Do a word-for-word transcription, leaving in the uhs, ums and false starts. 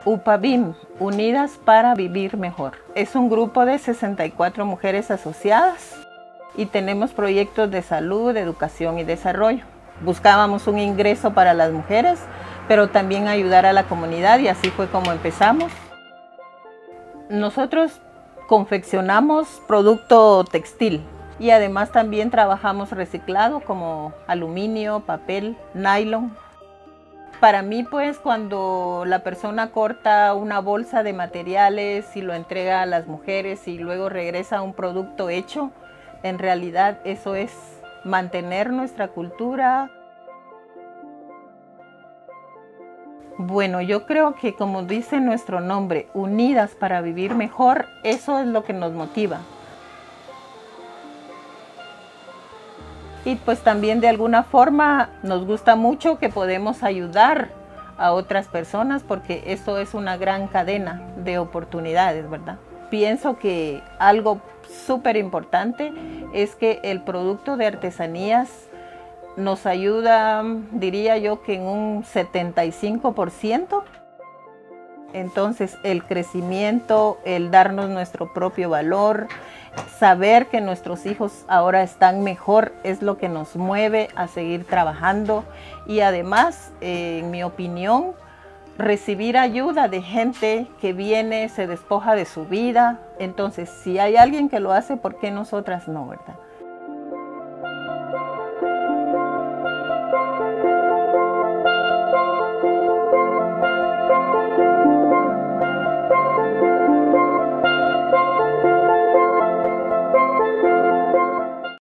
UPAVIM, Unidas para Vivir Mejor. Es un grupo de sesenta y cuatro mujeres asociadas y tenemos proyectos de salud, educación y desarrollo. Buscábamos un ingreso para las mujeres, pero también ayudar a la comunidad, y así fue como empezamos. Nosotros confeccionamos producto textil y además también trabajamos reciclado como aluminio, papel, nylon. Para mí, pues, cuando la persona corta una bolsa de materiales y lo entrega a las mujeres y luego regresa a un producto hecho, en realidad eso es mantener nuestra cultura. Bueno, yo creo que, como dice nuestro nombre, Unidas para Vivir Mejor, eso es lo que nos motiva. Y pues también de alguna forma nos gusta mucho que podemos ayudar a otras personas, porque eso es una gran cadena de oportunidades, ¿verdad? Pienso que algo súper importante es que el producto de artesanías nos ayuda, diría yo, que en un setenta y cinco por ciento. Entonces, el crecimiento, el darnos nuestro propio valor, saber que nuestros hijos ahora están mejor, es lo que nos mueve a seguir trabajando. Y además, eh, en mi opinión, recibir ayuda de gente que viene, se despoja de su vida. Entonces, si hay alguien que lo hace, ¿por qué nosotras no, verdad?